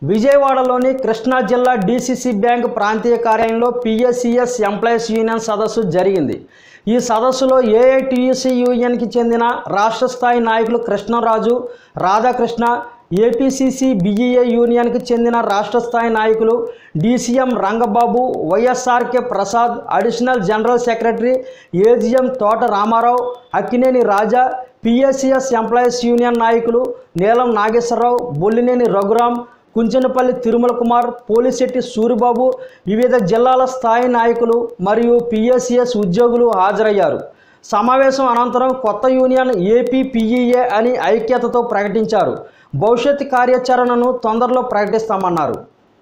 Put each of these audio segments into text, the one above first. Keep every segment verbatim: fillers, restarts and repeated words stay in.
విజయవాడలోని కృష్ణా జిల్లా DCC bank ప్రాంతీయ కార్యాలయంలో పీఎస్సీఎస్ ఎంప్లాయీస్ యూనియన్ సదస్సు జరిగింది. ఈ సదస్సులో ఏఐటీయూసీ యూనియన్కి చెందిన రాష్ట్ర స్థాయి నాయకులు కృష్ణరాజు, రాధాకృష్ణ, ఏపీసీసీ బీఈఏ యూనియన్కి చెందిన రాష్ట్ర స్థాయి నాయకులు DCM Rangababu, YSRK Prasad, additional general secretary AGM Thota Ramarao, Akkineni Raja, PSCS employees union నాయకులు నీలం నాగేశ్వరరావు, బొల్లినేని రఘురాం, కుంచనపల్లి తిరుమల కుమార్, పోలిశెట్టి సూరిబాబు, వివిధ జిల్లాల స్థాయి నాయకులు మరియు పీఎస్సీఎస్ ఉద్యోగులు హాజరయ్యారు. సమావేశం అనంతరం కొత్త యూనియన్ ఏపీపీఈఏ అని ఐక్యతతో ప్రకటించారు. భవిష్యత్ కార్యాచరణను తొందరలో ప్రకటిస్తామన్నారు.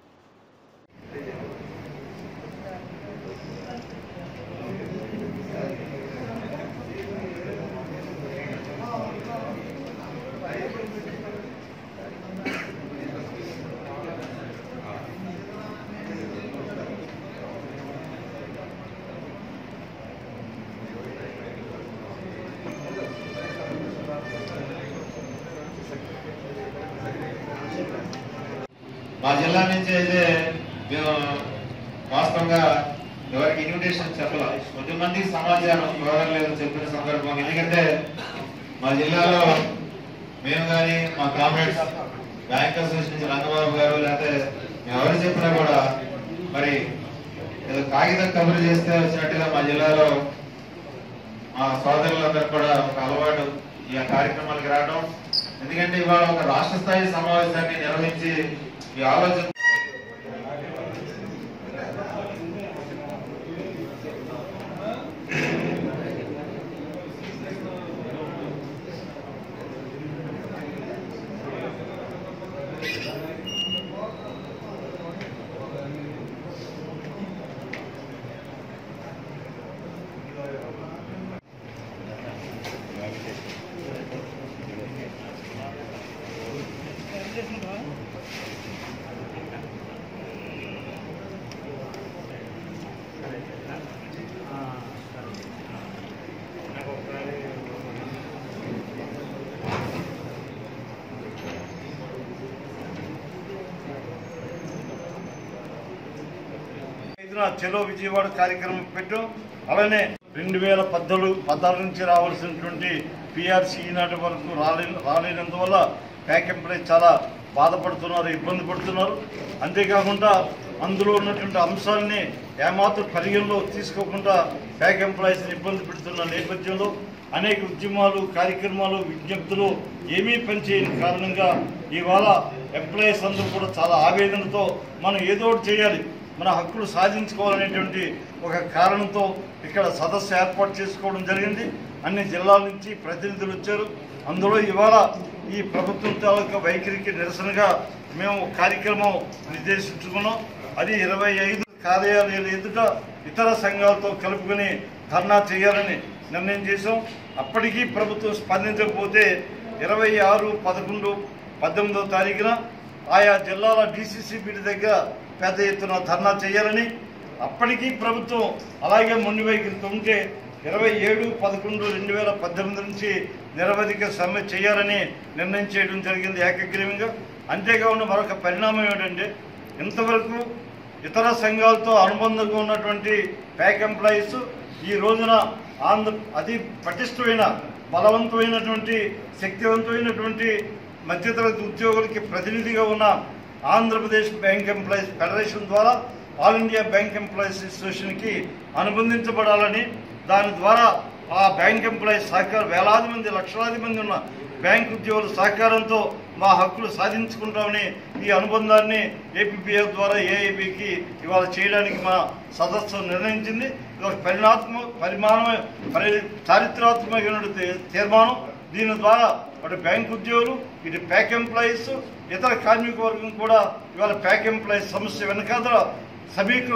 మా జిల్లా నుంచి అయితే మేము వాస్తవంగా ఎవరికి ఇన్విటేషన్ చెప్పాలి, కొద్దిమందికి సమాచారం ఇవ్వలేదని చెప్పిన సందర్భం. ఎందుకంటే మా జిల్లాలో మేము కానీ మా కామ్రేడ్స్ బ్యాంక్ అసోసియేషన్ నుంచి రంగబాబు గారు లేకపోతే మేము ఎవరు చెప్పినా కూడా మరి ఏదో కాగితం కబురు చేస్తే వచ్చినట్టుగా మా జిల్లాలో మా సోదరులందరూ కూడా ఒక అలవాటు ఈ కార్యక్రమాలకు రావడం. ఎందుకంటే ఇవాళ ఒక రాష్ట్ర స్థాయి సమావేశాన్ని నిర్వహించి ఈ ఆలోచన చెలో విజయవాడ కార్యక్రమం పెట్టాం. అలానే రెండు వేల పద్నాలుగు పద్నాలుగు నుంచి రావాల్సినటువంటి పీఆర్సీ ఈనాటి వరకు రాలే రాలేనందువల్ల బ్యాంక్ ఎంప్లాయీస్ చాలా బాధపడుతున్నారు, ఇబ్బంది పడుతున్నారు. అంతేకాకుండా అందులో ఉన్నటువంటి అంశాలని ఏమాత్రం పరిగణలో తీసుకోకుండా బ్యాంక్ ఎంప్లాయీస్ని ఇబ్బంది పెడుతున్న నేపథ్యంలో అనేక ఉద్యమాలు, కార్యక్రమాలు, విజ్ఞప్తులు ఏమీ పనిచేయని కారణంగా ఇవాళ ఎంప్లాయీస్ అందరూ కూడా చాలా ఆవేదనతో మనం ఏదో ఒకటి చేయాలి, మన హక్కులు సాధించుకోవాలనేటువంటి ఒక కారణంతో ఇక్కడ సదస్సు ఏర్పాటు చేసుకోవడం జరిగింది. అన్ని జిల్లాల నుంచి ప్రతినిధులు వచ్చారు. అందులో ఇవాళ ఈ ప్రభుత్వం తాలూకా వైఖరికి నిరసనగా మేము కార్యక్రమం నిర్దేశించుకున్నాం. అది ఇరవై ఐదు కార్యాలయాల ఎదుట ఇతర సంఘాలతో కలుపుకొని ధర్నా చేయాలని నిర్ణయం చేశాం. అప్పటికీ ప్రభుత్వం స్పందించకపోతే ఇరవై ఆరు పదకొండు పద్దెనిమిదో తారీఖున ఆయా జిల్లాల డీసీసీ బిడి దగ్గర పెద్ద ఎత్తున ధర్నా చేయాలని, అప్పటికీ ప్రభుత్వం అలాగే మొండి వైఖరితో ఉంటే ఇరవై ఏడు పదకొండు రెండు వేల పద్దెనిమిది నుంచి నిరవధిక సమ్మె చేయాలని నిర్ణయం చేయడం జరిగింది ఏకగ్రీవంగా. అంతేకాకుండా మరొక పరిణామం ఏమిటంటే ఇంతవరకు ఇతర సంఘాలతో అనుబంధంగా ఉన్నటువంటి బ్యాంక్ ఎంప్లాయీస్ ఈ రోజున ఆంధ్ర అతి పటిష్టమైన బలవంతమైనటువంటి శక్తివంతమైనటువంటి మధ్యతరగతి ఉద్యోగులకి ప్రతినిధిగా ఉన్న ఆంధ్రప్రదేశ్ బ్యాంక్ ఎంప్లాయీస్ ఫెడరేషన్ ద్వారా ఆల్ ఇండియా బ్యాంక్ ఎంప్లాయీస్ అసోసియేషన్కి అనుబంధించబడాలని, దాని ద్వారా ఆ బ్యాంక్ ఎంప్లాయీస్ సహకారం వేలాది మంది లక్షలాది మంది ఉన్న బ్యాంక్ ఉద్యోగుల సహకారంతో మా హక్కులు సాధించుకుంటామని ఈ అనుబంధాన్ని ఏపీపీఎఫ్ ద్వారా ఏఐబీకి ఇవాళ చేయడానికి మా సదస్సు నిర్ణయించింది. ఇది ఒక పరిణాత్మక పరిమాణమే పరి చారిత్రాత్మకమైన తీర్మానం. దీని ద్వారా అటు బ్యాంక్ ఉద్యోగులు, ఇటు ప్యాక్ ఎంప్లాయీస్, ఇతర కార్మిక వర్గం కూడా ఇవాళ ప్యాక్ ఎంప్లాయీస్ సమస్య వెనకాల సమీకరణ